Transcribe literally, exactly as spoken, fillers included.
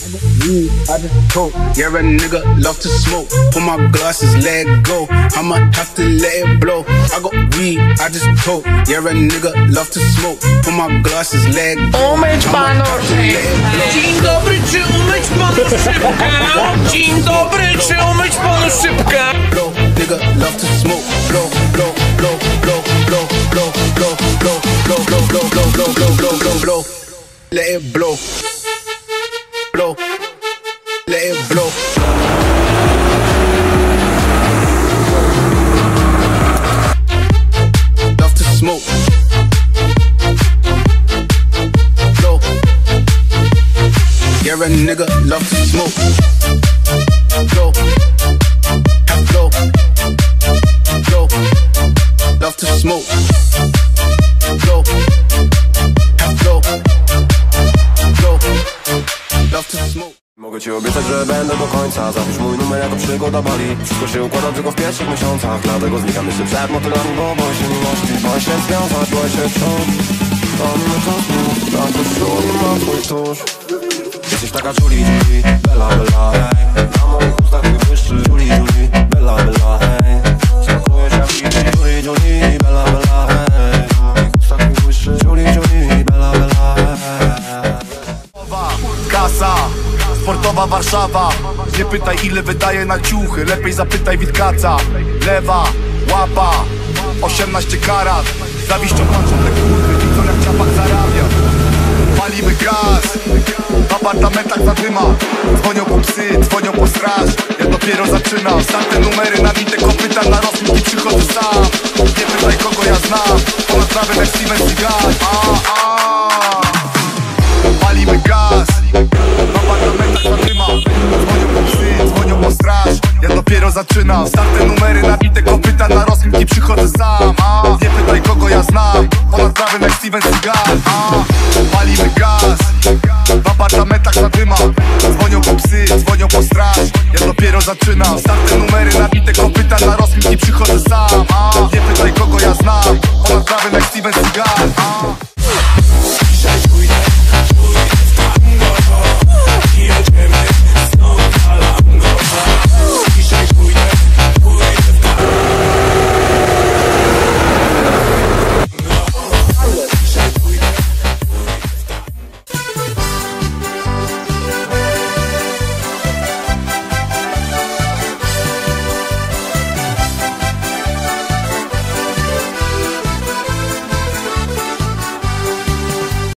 Weed, I just coke. Yeah, a nigga love to smoke. Pull my glasses, let go. I'ma have to let it blow. I got weed, I just coke. Yeah, a nigga love to smoke. Pull my glasses, let go. Umyć panu szyję. Dzień dobry, czy umyć panu szybkę? Dzień dobry, czy umyć panu szybkę? Blow, nigga love to smoke. Blow, blow, blow, blow, blow, blow, blow, blow, blow, blow, blow, blow, blow, blow, blow, blow, blow. Let it blow. Blow. Let it blow. Love to smoke. Blow. Yeah, a nigga love to smoke. Blow. Have blow. Blow. Love to smoke. Blow. Have blow. Blow. Love to smoke. Mogę ci obiecać, że będę do końca. Zapisz mój numer jako przygoda bali. Wszystko się układa tylko w pierwszych miesiącach. Dlatego znikam jeszcze przed motylami, bo boję się miłości. Boję się związać, boję się czuć. To nie czasu, tak to czuli ma twój tusz. Jesteś taka czuli, czuli, bella, bella, hej. Na moich ustach wybłyszczy czuli, czuli, bella, bella, hej. Smakujesz jak czuli, czuli, czuli, bella, bella, hej. Na moich ustach wybłyszczy czuli, czuli, bella, bella, hej. Kasa, sportowa Warszawa. Nie pytaj ile wydaje na ciuchy, lepiej zapytaj Witkaca. Lewa, łapa, osiemnaście karat. Zawiścią patrzą te kurwy, widzą jak ciapak zarabia. Palimy gaz, w apartamentach zadyma. Dzwonią po psy, dzwonią po straż. Ja dopiero zaczynam, starte numery, nabite kopyta na rozmów i przychodzę sam. Nie pytaj kogo ja znam, ponad nawet jak Steven Seagal. A, a. Palimy gaz, w apartamentach zadyma. Dzwonią po psy, dzwonią po straż. Ja dopiero zaczynam, starte numery, nabite kopyta na rozmów i przychodzę sam. A, nie pytaj kogo ja znam, ponad nawet jak Steven Seagal. A, palimy gaz, w apartamentach zadyma. Dzwonią po psy, dzwonią po straż. Ja dopiero zaczynam, starte numery, nabite kopyta na rozmów i przychodzę sam. A, nie pytaj kogo ja znam, ponad nawet jak Steven Seagal.